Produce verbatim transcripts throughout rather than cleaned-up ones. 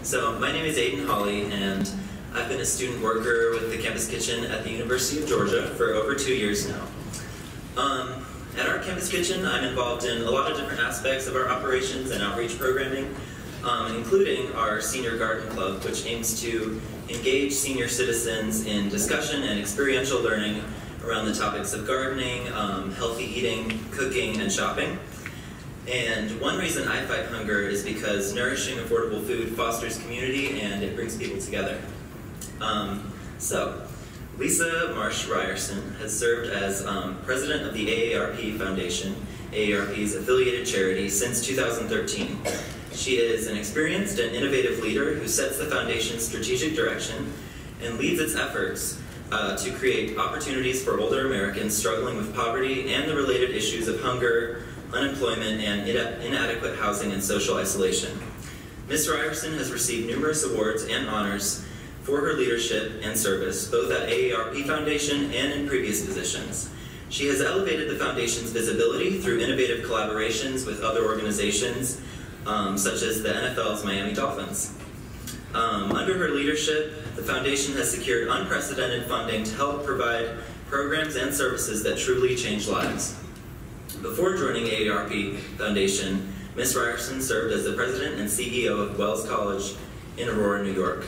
So my name is Aiden Hawley, and I've been a student worker with the Campus Kitchen at the University of Georgia for over two years now. Um, at our Campus Kitchen, I'm involved in a lot of different aspects of our operations and outreach programming, um, including our Senior Garden Club, which aims to engage senior citizens in discussion and experiential learning around the topics of gardening, um, healthy eating, cooking, and shopping. And one reason I fight hunger is because nourishing, affordable food fosters community and it brings people together. Um, so, Lisa Marsh Ryerson has served as um, president of the A A R P Foundation, A A R P's affiliated charity, since two thousand thirteen. She is an experienced and innovative leader who sets the foundation's strategic direction and leads its efforts uh, to create opportunities for older Americans struggling with poverty and the related issues of hunger, unemployment, and inadequate housing and social isolation. Miz Ryerson has received numerous awards and honors for her leadership and service, both at A A R P Foundation and in previous positions. She has elevated the Foundation's visibility through innovative collaborations with other organizations, um, such as the N F L's Miami Dolphins. Um, under her leadership, the Foundation has secured unprecedented funding to help provide programs and services that truly change lives. Before joining A A R P Foundation, Miz Ryerson served as the president and C E O of Wells College in Aurora, New York.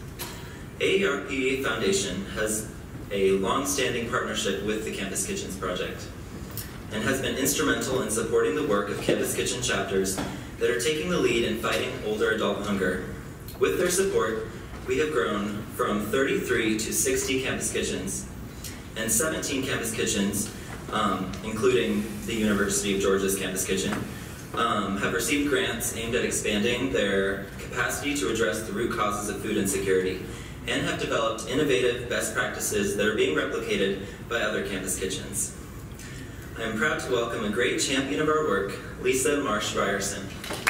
A A R P Foundation has a long-standing partnership with the Campus Kitchens Project and has been instrumental in supporting the work of Campus Kitchen chapters that are taking the lead in fighting older adult hunger. With their support, we have grown from thirty-three to sixty Campus Kitchens, and seventeen Campus Kitchens, um, including the University of Georgia's Campus Kitchen, um, have received grants aimed at expanding their capacity to address the root causes of food insecurity, and have developed innovative best practices that are being replicated by other Campus Kitchens. I am proud to welcome a great champion of our work, Lisa Marsh Ryerson.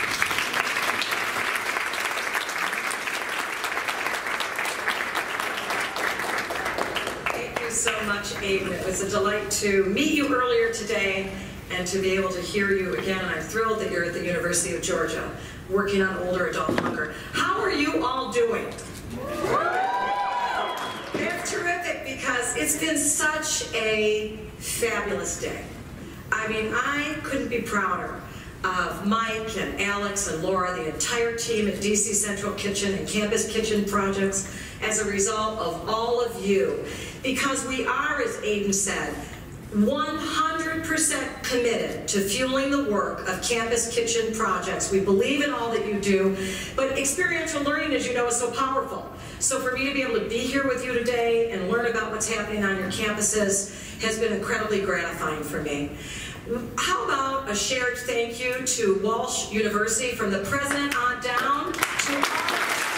Thank you so much, Aiden. It was a delight to meet you earlier today and to be able to hear you again. And I'm thrilled that you're at the University of Georgia working on older adult hunger. How are you all doing? That's terrific, because it's been such a fabulous day. I mean, I couldn't be prouder of Mike and Alex and Laura, the entire team at D C Central Kitchen and Campus Kitchen Projects, as a result of all of you. Because we are, as Aiden said, one hundred percent committed to fueling the work of Campus Kitchen Projects. We believe in all that you do, but experiential learning, as you know, is so powerful. So for me to be able to be here with you today and learn about what's happening on your campuses has been incredibly gratifying for me. How about a shared thank you to Walsh University, from the president on down to all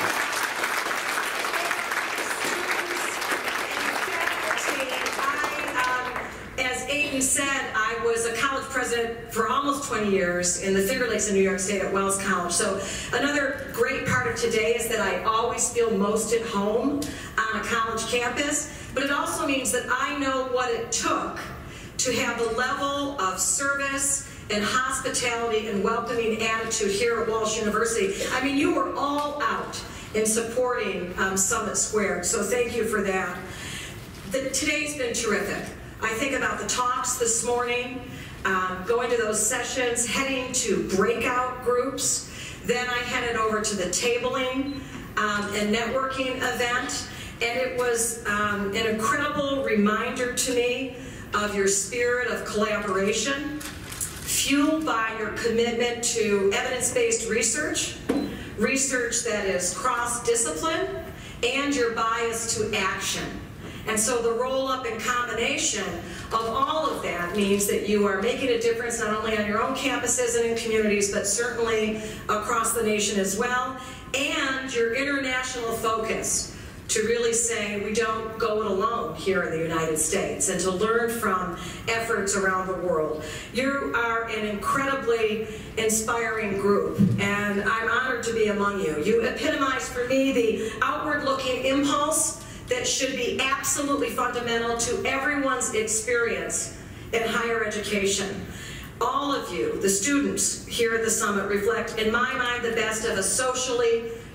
said, I was a college president for almost twenty years in the Finger Lakes in New York State at Wells College. So another great part of today is that I always feel most at home on a college campus, but it also means that I know what it took to have the level of service and hospitality and welcoming attitude here at Walsh University. I mean, you were all out in supporting um, Summit Square, so thank you for that. The, today's been terrific. I think about the talks this morning, um, going to those sessions, heading to breakout groups. Then I headed over to the tabling um, and networking event, and it was um, an incredible reminder to me of your spirit of collaboration, fueled by your commitment to evidence-based research, research that is cross-discipline, and your bias to action. And so the roll-up and combination of all of that means that you are making a difference not only on your own campuses and in communities, but certainly across the nation as well. And your international focus to really say we don't go it alone here in the United States, and to learn from efforts around the world. You are an incredibly inspiring group, and I'm honored to be among you. You epitomize for me the outward-looking impulse that should be absolutely fundamental to everyone's experience in higher education. All of you, the students here at the Summit, reflect, in my mind, the best of a socially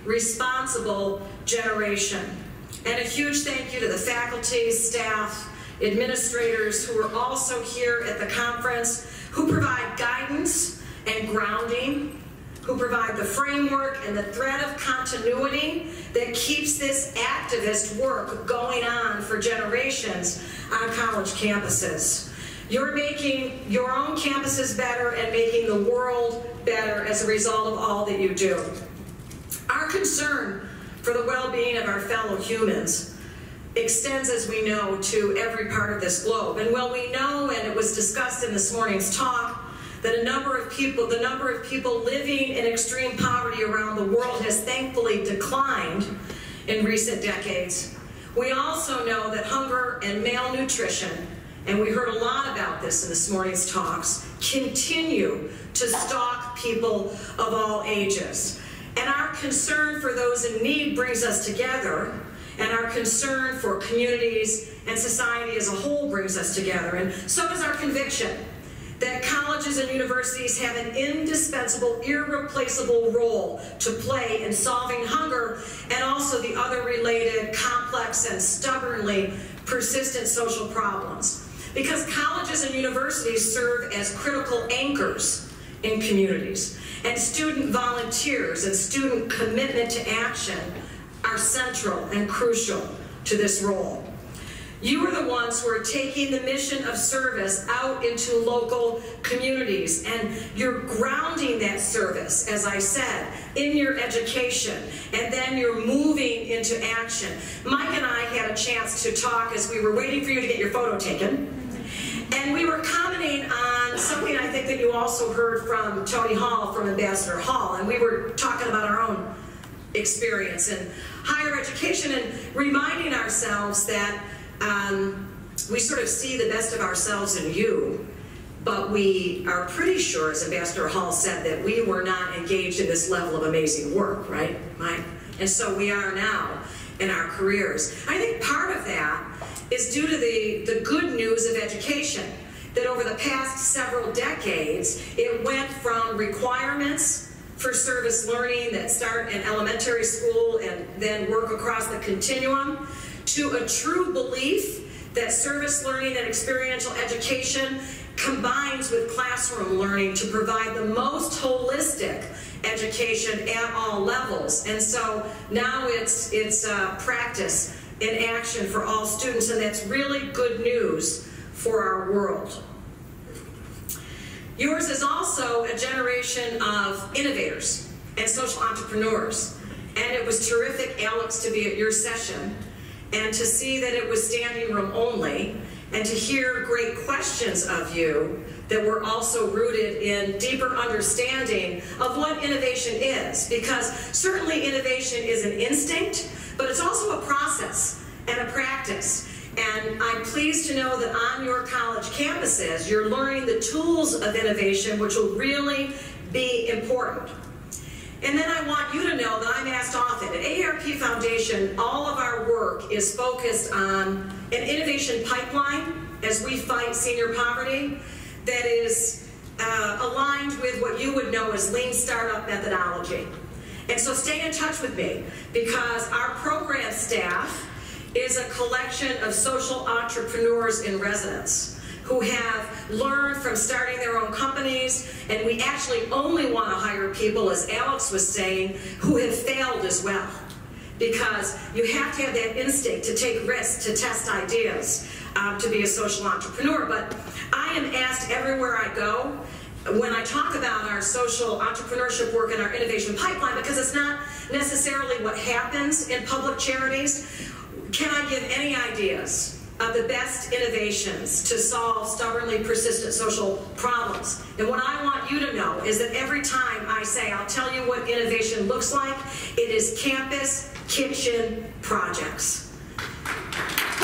responsible generation. And a huge thank you to the faculty, staff, administrators who are also here at the conference, who provide guidance and grounding, who provide the framework and the thread of continuity that keeps this activist work going on for generations on college campuses. You're making your own campuses better and making the world better as a result of all that you do. Our concern for the well-being of our fellow humans extends, as we know, to every part of this globe. And while we know, and it was discussed in this morning's talk, that a number of people, the number of people living in extreme poverty around the world has thankfully declined in recent decades, we also know that hunger and malnutrition, and we heard a lot about this in this morning's talks, continue to stalk people of all ages. And our concern for those in need brings us together, and our concern for communities and society as a whole brings us together. And so does our conviction that colleges and universities have an indispensable, irreplaceable role to play in solving hunger and also the other related complex and stubbornly persistent social problems. Because colleges and universities serve as critical anchors in communities, and student volunteers and student commitment to action are central and crucial to this role. You are the ones who are taking the mission of service out into local communities, and you're grounding that service, as I said, in your education, and then you're moving into action. Mike and I had a chance to talk as we were waiting for you to get your photo taken, and we were commenting on something I think that you also heard from Tony Hall, from Ambassador Hall, and we were talking about our own experience in higher education and reminding ourselves that Um, we sort of see the best of ourselves in you, but we are pretty sure, as Ambassador Hall said, that we were not engaged in this level of amazing work, right, Mike? And so we are now in our careers. I think part of that is due to the, the good news of education, that over the past several decades, it went from requirements for service learning that start in elementary school and then work across the continuum, to a true belief that service learning and experiential education combines with classroom learning to provide the most holistic education at all levels. And so now it's, it's uh, practice in action for all students, and that's really good news for our world. Yours is also a generation of innovators and social entrepreneurs, and it was terrific, Alex, to be at your session and to see that it was standing room only, and to hear great questions of you that were also rooted in deeper understanding of what innovation is. Because certainly innovation is an instinct, but it's also a process and a practice. And I'm pleased to know that on your college campuses, you're learning the tools of innovation, which will really be important. And then I want you to know that I'm asked often, at A A R P Foundation, all of our work is focused on an innovation pipeline as we fight senior poverty that is uh, aligned with what you would know as lean startup methodology. And so stay in touch with me, because our program staff is a collection of social entrepreneurs in residence who have learned from starting their own companies, and we actually only want to hire people, as Alex was saying, who have failed as well. Because you have to have that instinct to take risks, to test ideas, um, to be a social entrepreneur. But I am asked everywhere I go, when I talk about our social entrepreneurship work and our innovation pipeline, because it's not necessarily what happens in public charities, can I give any ideas of the best innovations to solve stubbornly persistent social problems? And what I want you to know is that every time I say, I'll tell you what innovation looks like, it is campus kitchen projects. If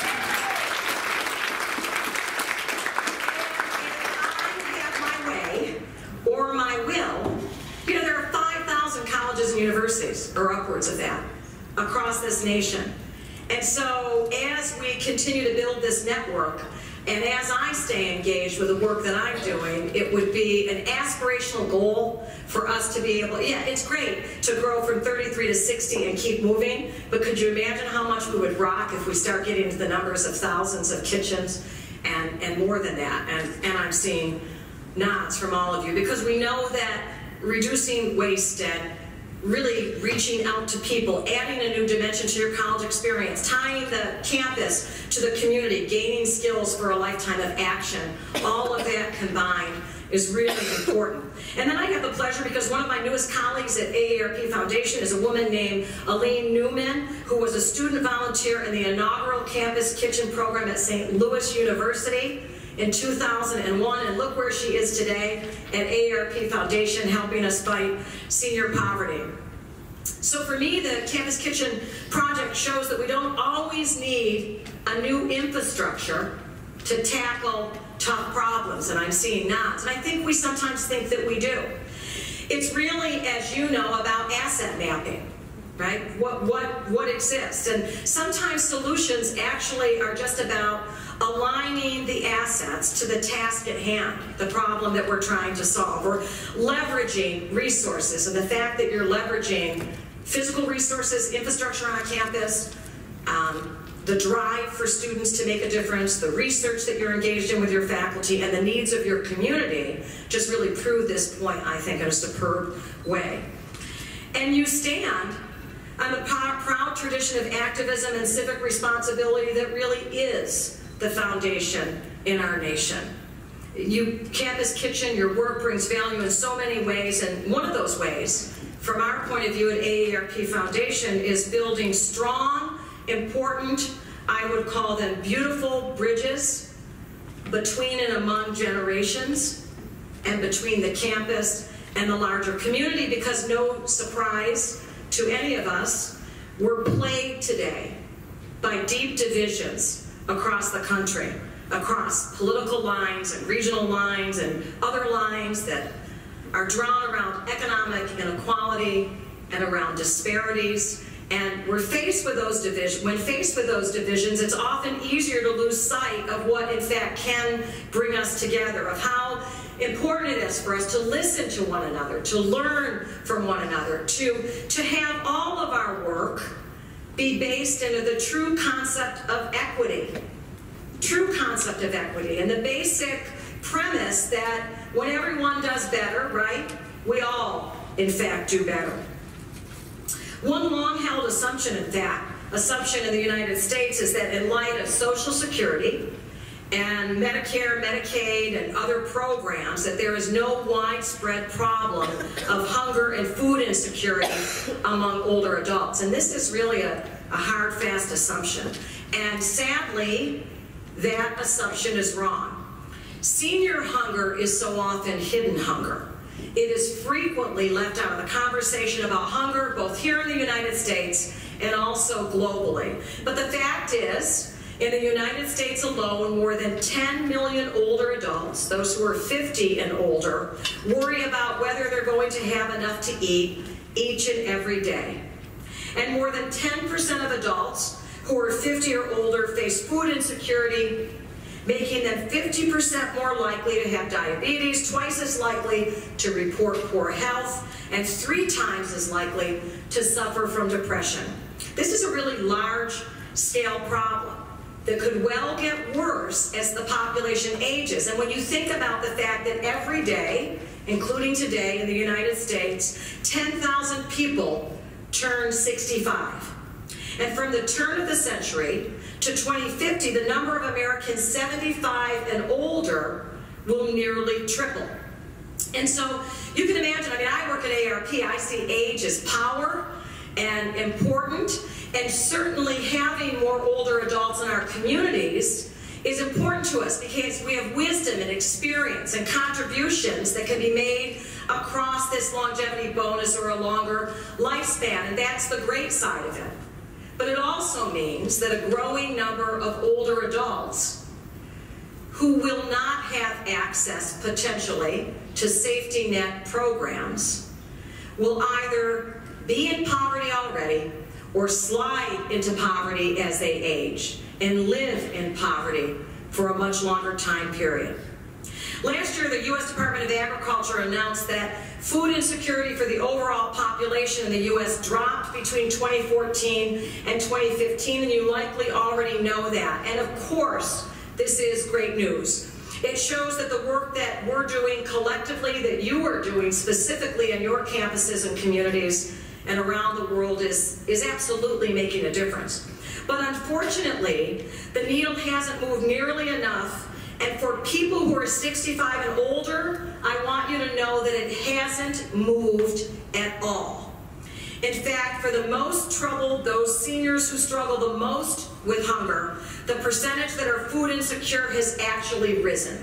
I have my way, or my will, you know, there are five thousand colleges and universities, or upwards of that, across this nation. And so as we continue to build this network, And as I stay engaged with the work that I'm doing, it would be an aspirational goal for us to be able, yeah, it's great to grow from thirty-three to sixty and keep moving, but could you imagine how much we would rock if we start getting into the numbers of thousands of kitchens and, and more than that? And, and I'm seeing nods from all of you, because we know that reducing waste and really reaching out to people, adding a new dimension to your college experience, tying the campus to the community, gaining skills for a lifetime of action, all of that combined is really important. And then I have the pleasure, because one of my newest colleagues at A A R P Foundation is a woman named Aline Newman, who was a student volunteer in the inaugural campus kitchen program at Saint Louis University in two thousand one, and look where she is today at A A R P Foundation, helping us fight senior poverty. So for me, the Campus Kitchen project shows that we don't always need a new infrastructure to tackle tough problems, and I'm seeing nods, and I think we sometimes think that we do. It's really, as you know, about asset mapping, right? What, what, what exists, and sometimes solutions actually are just about aligning the assets to the task at hand, the problem that we're trying to solve, or leveraging resources, and the fact that you're leveraging physical resources, infrastructure on a campus, um, the drive for students to make a difference, the research that you're engaged in with your faculty, and the needs of your community just really prove this point, I think, in a superb way. And you stand on the proud tradition of activism and civic responsibility that really is the foundation in our nation. You, Campus Kitchen, your work brings value in so many ways, and one of those ways, from our point of view at A A R P Foundation, is building strong, important, I would call them beautiful bridges between and among generations and between the campus and the larger community, because no surprise to any of us, we're plagued today by deep divisions across the country, across political lines and regional lines and other lines that are drawn around economic inequality and around disparities. And we're faced with those divisions. When faced with those divisions, it's often easier to lose sight of what in fact can bring us together, of how important it is for us to listen to one another, to learn from one another, to, to have all of our work be based into the true concept of equity. True concept of equity, and the basic premise that when everyone does better, right, we all, in fact, do better. One long-held assumption, in fact, assumption in the United States is that in light of Social Security and Medicare, Medicaid, and other programs, that there is no widespread problem of hunger and food insecurity among older adults. And this is really a, a hard, fast assumption. And sadly, that assumption is wrong. Senior hunger is so often hidden hunger. It is frequently left out of the conversation about hunger, both here in the United States and also globally. But the fact is, in the United States alone, more than ten million older adults, those who are fifty and older, worry about whether they're going to have enough to eat each and every day. And more than ten percent of adults who are fifty or older face food insecurity, making them fifty percent more likely to have diabetes, twice as likely to report poor health, and three times as likely to suffer from depression. This is a really large-scale problem that could well get worse as the population ages. And when you think about the fact that every day, including today in the United States, ten thousand people turn sixty-five. And from the turn of the century to twenty fifty, the number of Americans seventy-five and older will nearly triple. And so you can imagine, I mean, I work at A A R P, I see age as power and important, and certainly having more older adults in our communities is important to us because we have wisdom and experience and contributions that can be made across this longevity bonus or a longer lifespan, and that's the great side of it. But it also means that a growing number of older adults who will not have access, potentially, to safety net programs will either be in poverty already or slide into poverty as they age and live in poverty for a much longer time period. Last year, the U S Department of Agriculture announced that food insecurity for the overall population in the U S dropped between twenty fourteen and twenty fifteen, and you likely already know that. And of course, this is great news. It shows that the work that we're doing collectively, that you are doing specifically in your campuses and communities and around the world is, is absolutely making a difference. But unfortunately, the needle hasn't moved nearly enough. And for people who are sixty-five and older, I want you to know that it hasn't moved at all. In fact, for the most troubled, those seniors who struggle the most with hunger, the percentage that are food insecure has actually risen.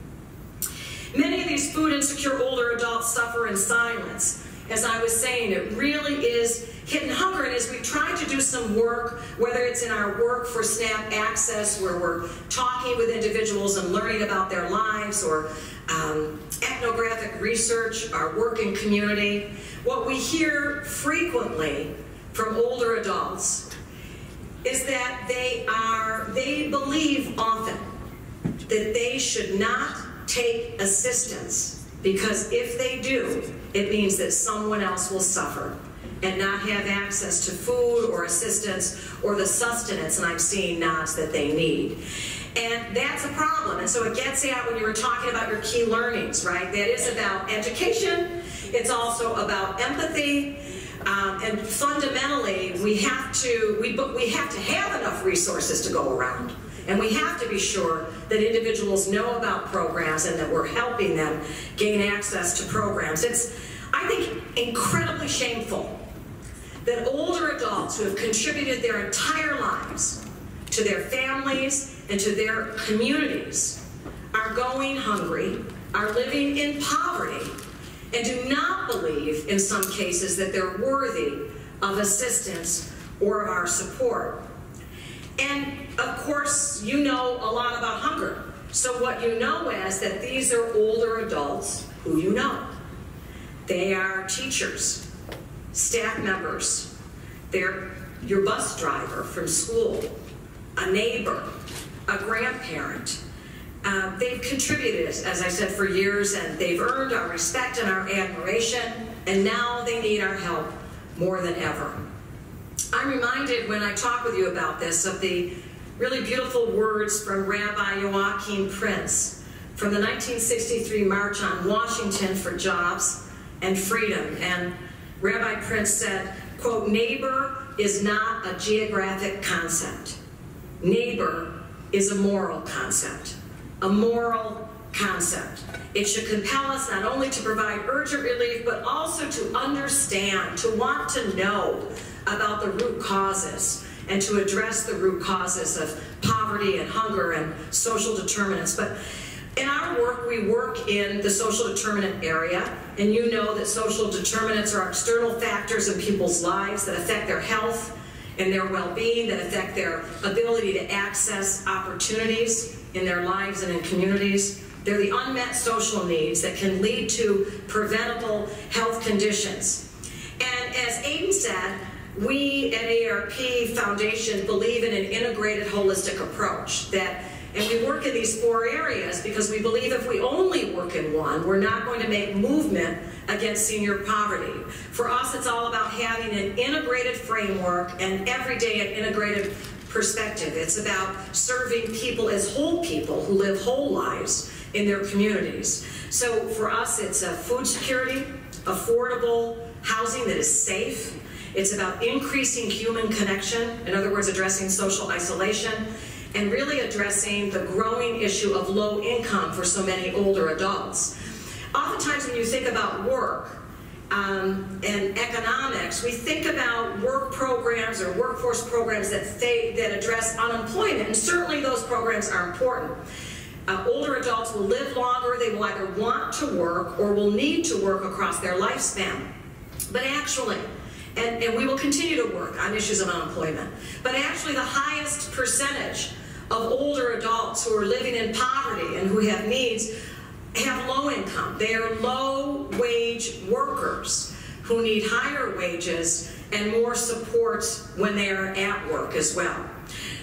Many of these food insecure older adults suffer in silence. As I was saying, it really is hidden hunger, and as we try to do some work, whether it's in our work for SNAP Access, where we're talking with individuals and learning about their lives, or um, ethnographic research, our work in community, what we hear frequently from older adults is that they are, they believe often that they should not take assistance, because if they do, it means that someone else will suffer and not have access to food or assistance or the sustenance, and I'm seeing nods, that they need. And that's a problem. And so it gets at when you were talking about your key learnings, right? That is about education. It's also about empathy. Um, and fundamentally, we have to we, we have to have enough resources to go around. And we have to be sure that individuals know about programs and that we're helping them gain access to programs. It's, I think, incredibly shameful that older adults who have contributed their entire lives to their families and to their communities are going hungry, are living in poverty, and do not believe, in some cases, that they're worthy of assistance or of our support. And of course, you know a lot about hunger. So what you know is that these are older adults who you know. They are teachers, staff members, they're your bus driver from school, a neighbor, a grandparent. Uh, they've contributed, as I said, for years, and they've earned our respect and our admiration, and now they need our help more than ever. I'm reminded when I talk with you about this of the really beautiful words from Rabbi Joachim Prince from the nineteen sixty-three March on Washington for Jobs and Freedom. And Rabbi Prince said, quote, "Neighbor is not a geographic concept. Neighbor is a moral concept. A moral concept. It should compel us not only to provide urgent relief, but also to understand, to want to know about the root causes and to address the root causes of poverty and hunger and social determinants." But in our work, we work in the social determinant area, and you know that social determinants are external factors in people's lives that affect their health and their well-being, that affect their ability to access opportunities in their lives and in communities. They're the unmet social needs that can lead to preventable health conditions. And as Aiden said, we at A A R P Foundation believe in an integrated, holistic approach. That, and we work in these four areas because we believe if we only work in one, we're not going to make movement against senior poverty. For us, it's all about having an integrated framework and every day an integrated perspective. It's about serving people as whole people who live whole lives in their communities. So for us, it's a food security, affordable housing that is safe. It's about increasing human connection, in other words, addressing social isolation, and really addressing the growing issue of low income for so many older adults. Oftentimes when you think about work um, and economics, we think about work programs or workforce programs that, that address unemployment, and certainly those programs are important. Uh, older adults will live longer, they will either want to work or will need to work across their lifespan. But actually, And, and we will continue to work on issues of unemployment. But actually the highest percentage of older adults who are living in poverty and who have needs have low income. They are low wage workers who need higher wages and more support when they are at work as well.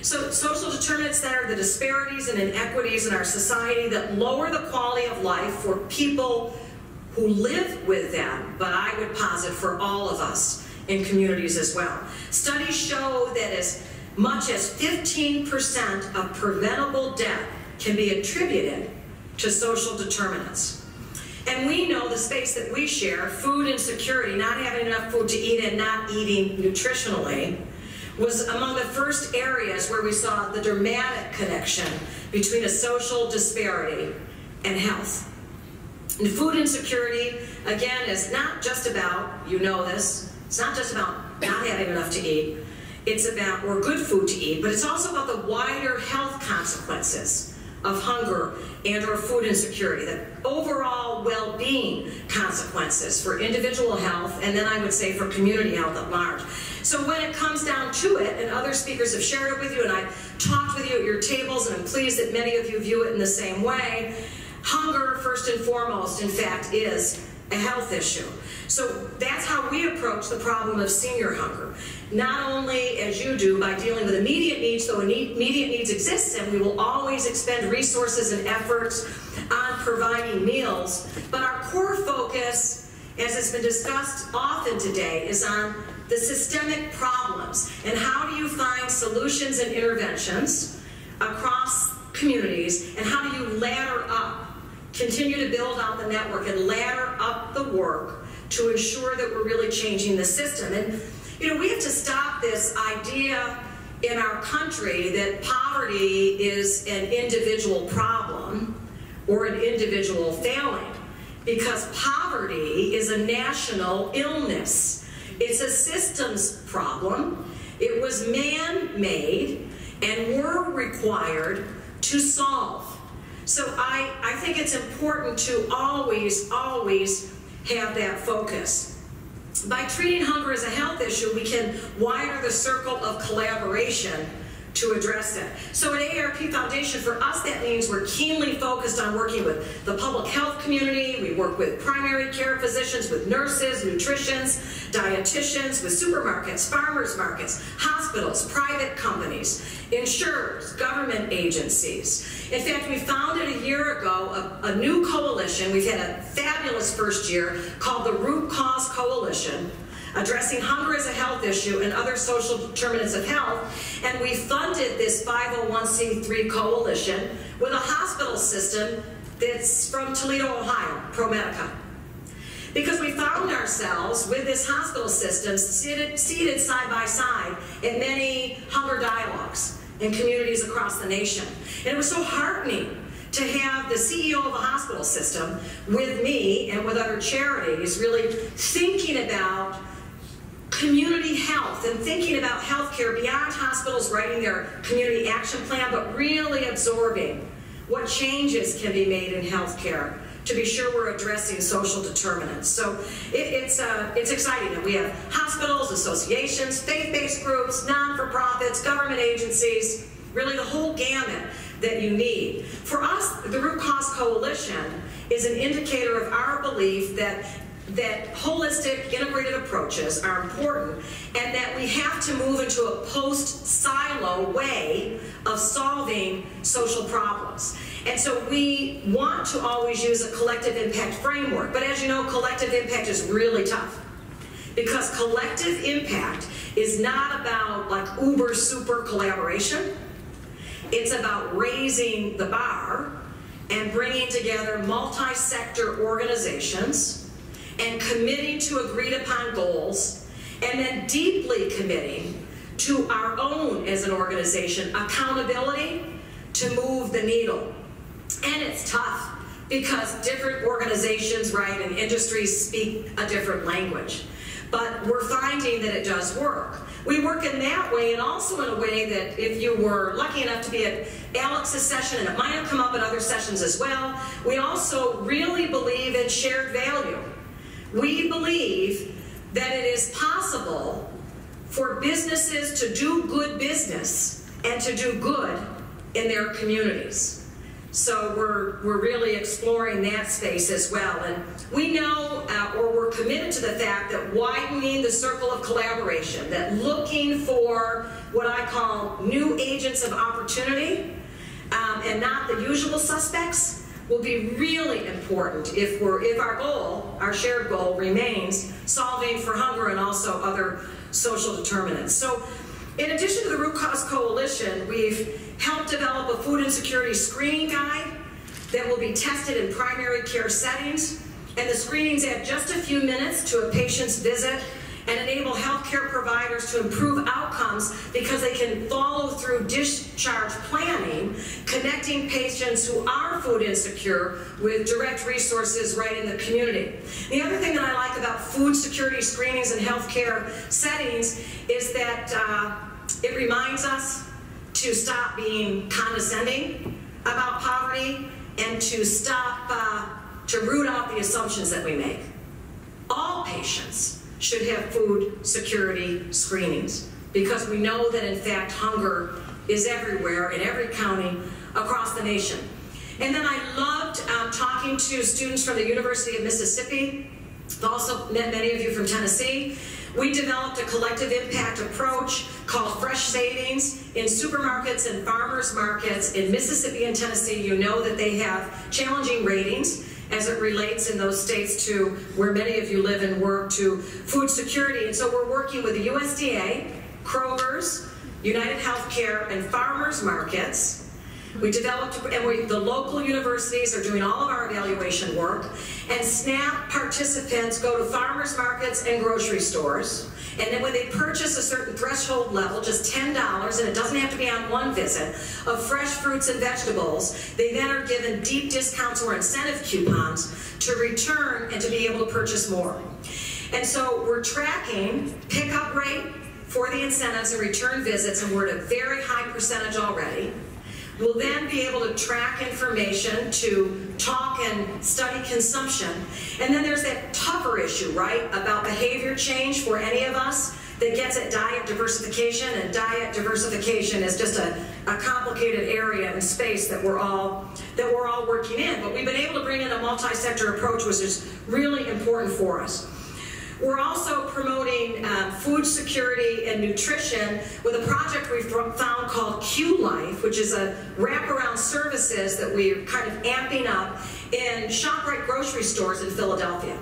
So social determinants that are the disparities and inequities in our society that lower the quality of life for people who live with them, but I would posit for all of us in communities as well. Studies show that as much as fifteen percent of preventable death can be attributed to social determinants. And we know the space that we share, food insecurity, not having enough food to eat and not eating nutritionally, was among the first areas where we saw the dramatic connection between a social disparity and health. And food insecurity, again, is not just about, you know this, it's not just about not having enough to eat, it's about, or good food to eat, but it's also about the wider health consequences of hunger and or food insecurity, the overall well-being consequences for individual health, and then I would say for community health at large. So when it comes down to it, and other speakers have shared it with you, and I've talked with you at your tables, and I'm pleased that many of you view it in the same way, hunger, first and foremost, in fact, is a health issue. So that's how we approach the problem of senior hunger. Not only, as you do, by dealing with immediate needs, though immediate needs exist, and we will always expend resources and efforts on providing meals, but our core focus, as has been discussed often today, is on the systemic problems, and how do you find solutions and interventions across communities, and how do you ladder up, continue to build out the network and ladder up the work to ensure that we're really changing the system. And you know, we have to stop this idea in our country that poverty is an individual problem or an individual failing, because poverty is a national illness. It's a systems problem. It was man-made, and we're required to solve. So I, I think it's important to always, always have that focus. By treating hunger as a health issue, we can widen the circle of collaboration to address it. So at A A R P Foundation, for us, that means we're keenly focused on working with the public health community. We work with primary care physicians, with nurses, nutritionists, dietitians, with supermarkets, farmers markets, hospitals, private companies, insurers, government agencies. In fact, we founded a year ago a, a new coalition. We've had a fabulous first year called the Root Cause Coalition, addressing hunger as a health issue and other social determinants of health. And we funded this five oh one c three coalition with a hospital system that's from Toledo, Ohio, ProMedica. Because we found ourselves with this hospital system seated, seated side by side in many hunger dialogues in communities across the nation. And it was so heartening to have the C E O of a hospital system with me and with other charities really thinking about community health and thinking about healthcare beyond hospitals writing their community action plan, but really absorbing what changes can be made in healthcare to be sure we're addressing social determinants. So it, it's, uh, it's exciting that we have hospitals, associations, faith-based groups, non-for-profits, government agencies, really the whole gamut that you need. For us, the Root Cause Coalition is an indicator of our belief that that holistic, integrated approaches are important, and that we have to move into a post-silo way of solving social problems. And so we want to always use a collective impact framework, but as you know, collective impact is really tough, because collective impact is not about like uber super collaboration. It's about raising the bar and bringing together multi-sector organizations and committing to agreed upon goals, and then deeply committing to our own, as an organization, accountability to move the needle. And it's tough because different organizations, right, and industries speak a different language. But we're finding that it does work. We work in that way, and also in a way that if you were lucky enough to be at Alex's session, and it might have come up at other sessions as well, we also really believe in shared value. We believe that it is possible for businesses to do good business and to do good in their communities. So we're, we're really exploring that space as well. And we know, uh, or we're committed to the fact that widening the circle of collaboration, that looking for what I call new agents of opportunity, um, and not the usual suspects, will be really important if we're, if our goal, our shared goal, remains solving for hunger and also other social determinants. So in addition to the Root Cause Coalition, we've helped develop a food insecurity screening guide that will be tested in primary care settings. And the screenings add just a few minutes to a patient's visit and enable healthcare providers to improve outcomes because they can follow through discharge planning, connecting patients who are food insecure with direct resources right in the community. The other thing that I like about food security screenings in healthcare settings is that uh, it reminds us to stop being condescending about poverty and to stop, uh, to root out the assumptions that we make. All patients should have food security screenings because we know that in fact hunger is everywhere in every county across the nation. And then I loved um, talking to students from the University of Mississippi. I've also met many of you from Tennessee. We developed a collective impact approach called Fresh Savings in supermarkets and farmers markets in Mississippi and Tennessee. You know that they have challenging ratings as it relates in those states to where many of you live and work, to food security. And so we're working with the U S D A, Kroger's, United Healthcare, and farmers markets. We developed, and we, the local universities are doing all of our evaluation work, and SNAP participants go to farmers markets and grocery stores, and then when they purchase a certain threshold level, just ten dollars, and it doesn't have to be on one visit, of fresh fruits and vegetables, they then are given deep discounts or incentive coupons to return and to be able to purchase more. And so we're tracking pickup rate for the incentives and return visits, and we're at a very high percentage already. We'll then be able to track information, to talk and study consumption. And then there's that tougher issue, right, about behavior change for any of us that gets at diet diversification, and diet diversification is just a, a complicated area and space that we're all that we're all working in. But we've been able to bring in a multi-sector approach, which is really important for us. We're also promoting uh, food security and nutrition with a project we've found called Q Life, which is a wraparound services that we're kind of amping up in ShopRite grocery stores in Philadelphia.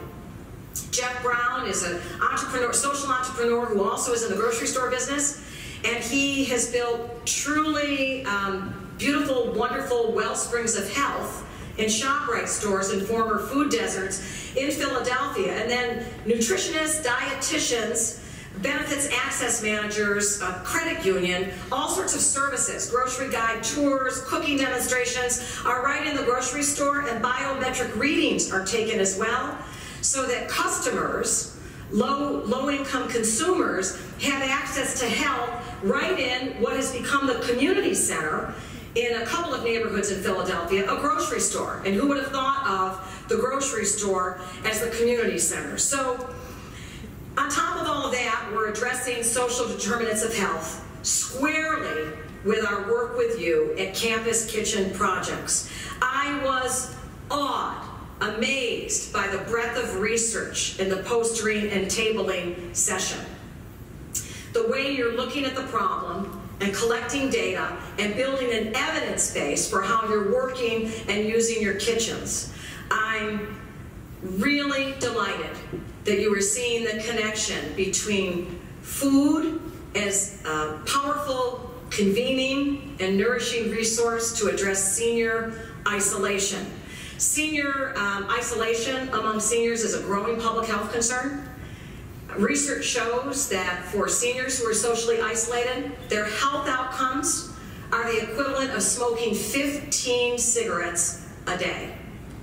Jeff Brown is an entrepreneur, social entrepreneur who also is in the grocery store business, and he has built truly um, beautiful, wonderful wellsprings of health in ShopRite stores in former food deserts in Philadelphia. And then nutritionists, dietitians, benefits access managers, a credit union, all sorts of services, grocery guide tours, cooking demonstrations are right in the grocery store, and biometric readings are taken as well, so that customers, low, low-income consumers, have access to health right in what has become the community center in a couple of neighborhoods in Philadelphia, a grocery store. And who would have thought of the grocery store as the community center? So on top of all of that, we're addressing social determinants of health squarely with our work with you at Campus Kitchen Projects. I was awed, amazed by the breadth of research in the postering and tabling session. The way you're looking at the problem and collecting data and building an evidence base for how you're working and using your kitchens. I'm really delighted that you are seeing the connection between food as a powerful, convening, and nourishing resource to address senior isolation. Senior um, isolation among seniors is a growing public health concern. Research shows that for seniors who are socially isolated, their health outcomes are the equivalent of smoking fifteen cigarettes a day.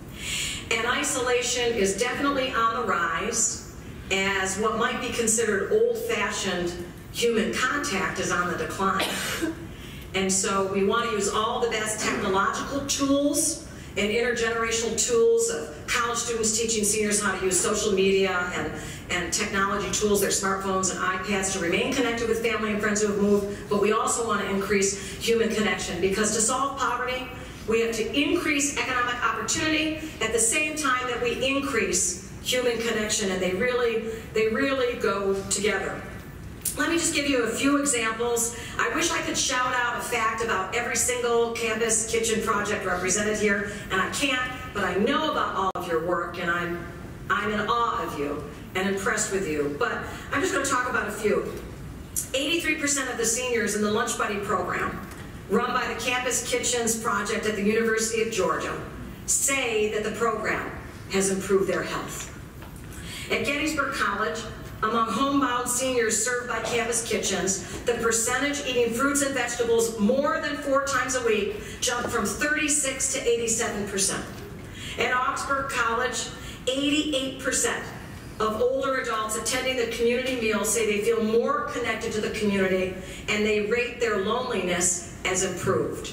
And isolation is definitely on the rise, as what might be considered old-fashioned human contact is on the decline. And so we want to use all the best technological tools and intergenerational tools of college students teaching seniors how to use social media and, and technology tools, their smartphones and iPads, to remain connected with family and friends who have moved, but we also want to increase human connection, because to solve poverty, We have to increase economic opportunity at the same time that we increase human connection, and they really, they really go together. Let me just give you a few examples. I wish I could shout out a fact about every single campus kitchen project represented here, and I can't, but I know about all of your work, and I'm, I'm in awe of you and impressed with you. But I'm just going to talk about a few. eighty-three percent of the seniors in the Lunch Buddy program, run by the Campus Kitchens project at the University of Georgia, say that the program has improved their health. At Gettysburg College, among homebound seniors served by Campus Kitchens, the percentage eating fruits and vegetables more than four times a week jumped from thirty-six to eighty-seven percent. At Augsburg College, eighty-eight percent of older adults attending the community meals say they feel more connected to the community, and they rate their loneliness as improved.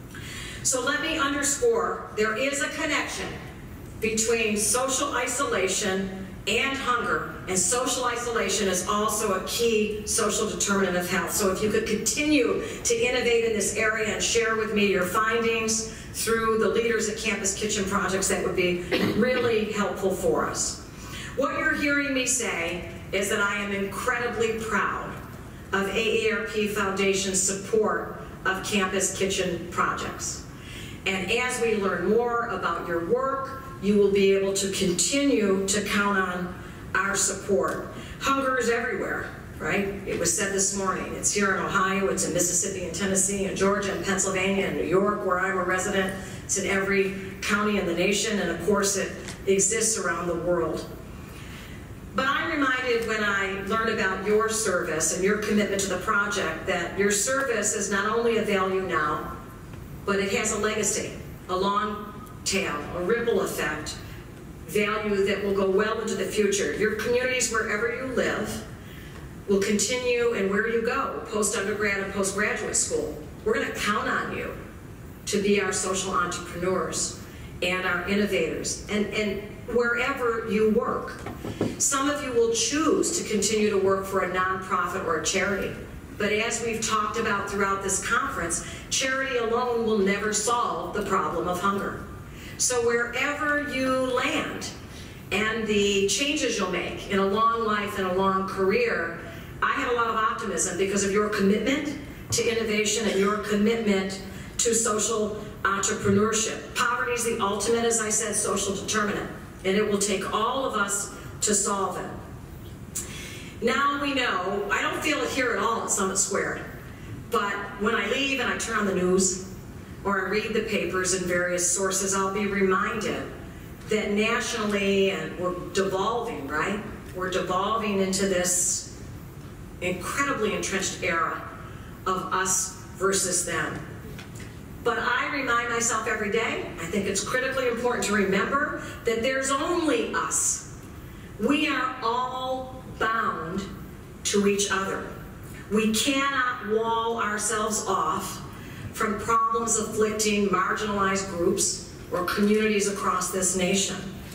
So let me underscore, there is a connection between social isolation and hunger, and social isolation is also a key social determinant of health. So if you could continue to innovate in this area and share with me your findings through the leaders at Campus Kitchen Projects, that would be really helpful for us. What you're hearing me say is that I am incredibly proud of A A R P Foundation's support of Campus Kitchen Projects. And as we learn more about your work, you will be able to continue to count on our support. Hunger is everywhere, right? It was said this morning. It's here in Ohio, it's in Mississippi and Tennessee and Georgia and Pennsylvania and New York, where I'm a resident. It's in every county in the nation, and of course it exists around the world. But I'm reminded when I learned about your service and your commitment to the project that your service is not only a value now, but it has a legacy, a long tail, a ripple effect, value that will go well into the future. Your communities, wherever you live, will continue, and where you go, post-undergrad and postgraduate school, we're going to count on you to be our social entrepreneurs and our innovators, and, and wherever you work. Some of you will choose to continue to work for a nonprofit or a charity. But as we've talked about throughout this conference, charity alone will never solve the problem of hunger. So wherever you land and the changes you'll make in a long life and a long career, I have a lot of optimism because of your commitment to innovation and your commitment to social entrepreneurship. Poverty is the ultimate, as I said, social determinant, and it will take all of us to solve it. Now we know, I don't feel it here at all at Summit Squared, but when I leave and I turn on the news or I read the papers and various sources, I'll be reminded that nationally, and we're devolving, right? We're devolving into this incredibly entrenched era of us versus them. But I remind myself every day, I think it's critically important to remember that there's only us. We are all bound to each other. We cannot wall ourselves off from problems afflicting marginalized groups or communities across this nation.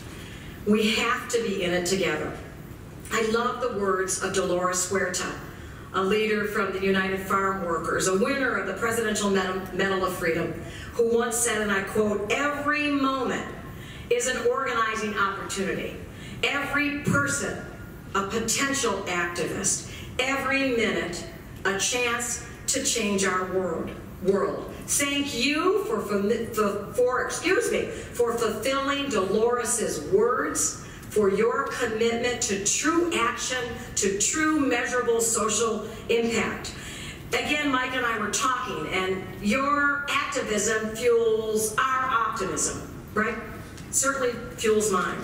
We have to be in it together. I love the words of Dolores Huerta, a leader from the United Farm Workers, a winner of the Presidential Medal of Freedom, who once said, and I quote, "Every moment is an organizing opportunity. Every person a potential activist. Every minute, a chance to change our world. World. Thank you for, for, for, excuse me, for fulfilling Dolores's words, for your commitment to true action, to true measurable social impact." Again, Mike and I were talking, and your activism fuels our optimism, right? Certainly fuels mine.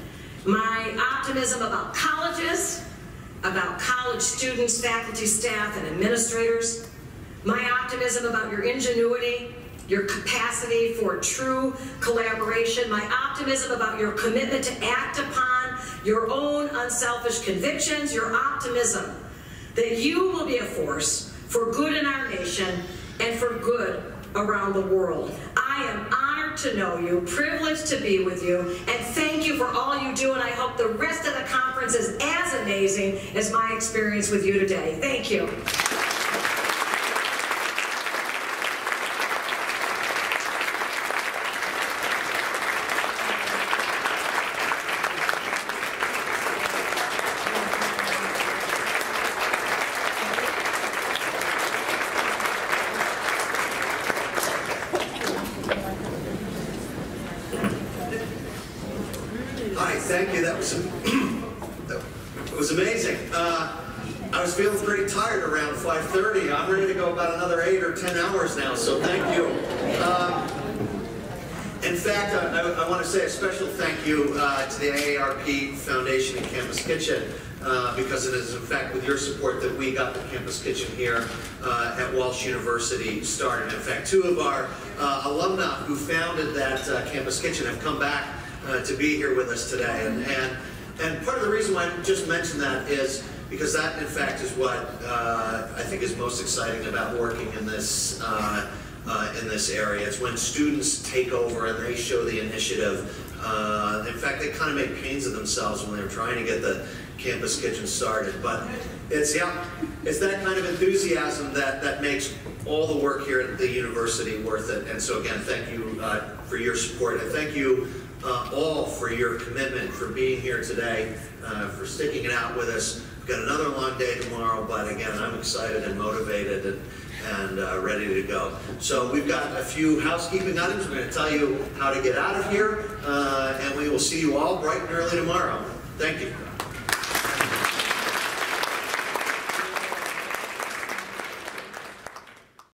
My optimism about colleges, about college students, faculty, staff, and administrators. My optimism about your ingenuity, your capacity for true collaboration. My optimism about your commitment to act upon your own unselfish convictions. Your optimism that you will be a force for good in our nation and for good around the world. I am honored to know you, privileged to be with you, and thank you for all you do, and I hope the rest of the conference is as amazing as my experience with you today. Thank you. Hi, thank you. That was it was amazing. Uh, I was feeling pretty tired around five thirty. I'm ready to go about another eight or ten hours now, so thank you. Um, in fact, I, I, I want to say a special thank you uh, to the A A R P Foundation and Campus Kitchen, uh, because it is, in fact, with your support that we got the Campus Kitchen here uh, at Walsh University started. In fact, two of our uh, alumni who founded that uh, Campus Kitchen have come back uh, to be here with us today. And, and, and part of the reason why I just mentioned that is because that, in fact, is what uh, I think is most exciting about working in this uh, uh, in this area. It's when students take over and they show the initiative. Uh, in fact, they kind of make pains of themselves when they're trying to get the Campus Kitchen started. But it's yeah, it's that kind of enthusiasm that that makes all the work here at the university worth it. And so again, thank you uh, for your support, and thank you uh, all for your commitment, for being here today, uh, for sticking it out with us. We've got another long day tomorrow, but again, I'm excited and motivated and, and uh, ready to go. So we've got a few housekeeping items. We're going to tell you how to get out of here, uh, and we will see you all bright and early tomorrow. Thank you.